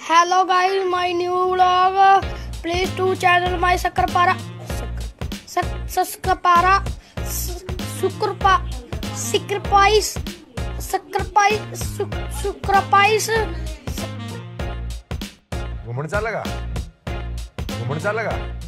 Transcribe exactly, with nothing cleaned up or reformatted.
Hello guys, my new vlog. Please to channel my Sakrapara. Sakrapara. Sukrapa. Sacrifice. Sacrifice. Sacrifice. घुमण चालला का घुमण चालला का